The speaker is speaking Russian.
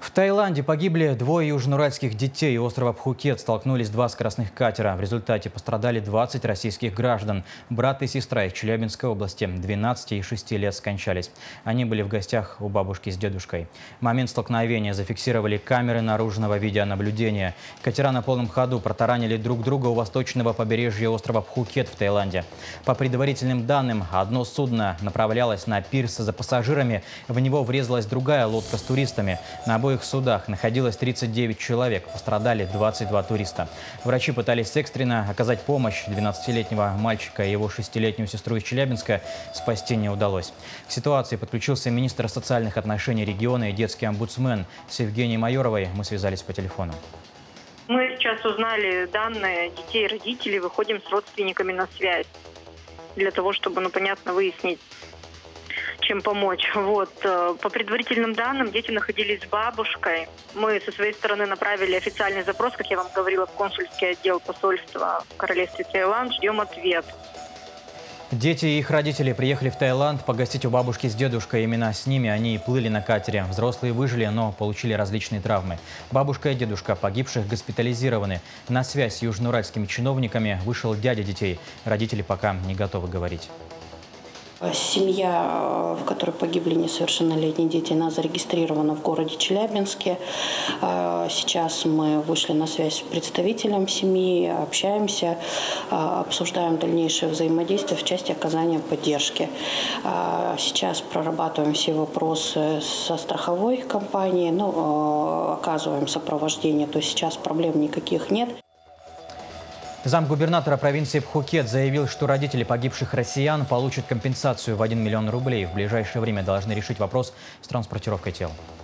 В Таиланде погибли двое южноуральских детей. Острова Пхукет столкнулись два скоростных катера. В результате пострадали 20 российских граждан. Брат и сестра из Челябинской области 12 и 6 лет скончались. Они были в гостях у бабушки с дедушкой. Момент столкновения зафиксировали камеры наружного видеонаблюдения. Катера на полном ходу протаранили друг друга у восточного побережья острова Пхукет в Таиланде. По предварительным данным, одно судно направлялось на пирс за пассажирами. В него врезалась другая лодка с туристами. На обоих судах находилось 39 человек, пострадали 22 туриста. Врачи пытались экстренно оказать помощь. 12-летнего мальчика и его 6-летнюю сестру из Челябинска спасти не удалось. К ситуации подключился министр социальных отношений региона и детский омбудсмен. С Евгенией Майоровой мы связались по телефону. Мы сейчас узнали данные детей и родителей, выходим с родственниками на связь для того, чтобы, понятно, выяснить, чем помочь. По предварительным данным, дети находились с бабушкой. Мы со своей стороны направили официальный запрос, как я вам говорила, в консульский отдел посольства в Королевстве Таиланд. Ждем ответ. Дети и их родители приехали в Таиланд погостить у бабушки с дедушкой. Именно с ними они и плыли на катере. Взрослые выжили, но получили различные травмы. Бабушка и дедушка погибших госпитализированы. На связь с южноуральскими чиновниками вышел дядя детей. Родители пока не готовы говорить. Семья, в которой погибли несовершеннолетние дети, она зарегистрирована в городе Челябинске. Сейчас мы вышли на связь с представителем семьи, общаемся, обсуждаем дальнейшее взаимодействие в части оказания поддержки. Сейчас прорабатываем все вопросы со страховой компанией, оказываем сопровождение, то есть сейчас проблем никаких нет. Замгубернатора провинции Пхукет заявил, что родители погибших россиян получат компенсацию в 1 миллион рублей. В ближайшее время должны решить вопрос с транспортировкой тел.